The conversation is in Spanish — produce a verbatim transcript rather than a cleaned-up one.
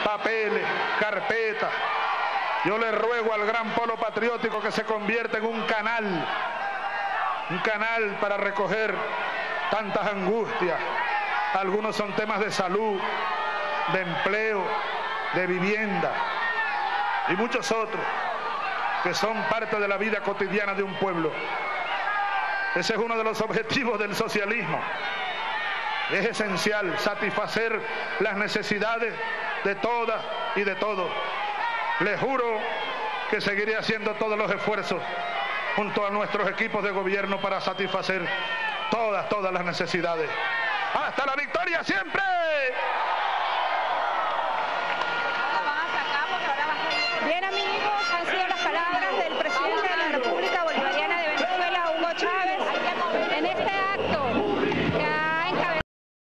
papeles, carpetas. Yo le ruego al gran polo patriótico que se convierta en un canal, un canal para recoger tantas angustias. Algunos son temas de salud, de empleo, de vivienda y muchos otros que son parte de la vida cotidiana de un pueblo. Ese es uno de los objetivos del socialismo. Es esencial satisfacer las necesidades de todas y de todos. Les juro que seguiré haciendo todos los esfuerzos junto a nuestros equipos de gobierno para satisfacer todas, todas las necesidades. ¡Hasta la victoria siempre!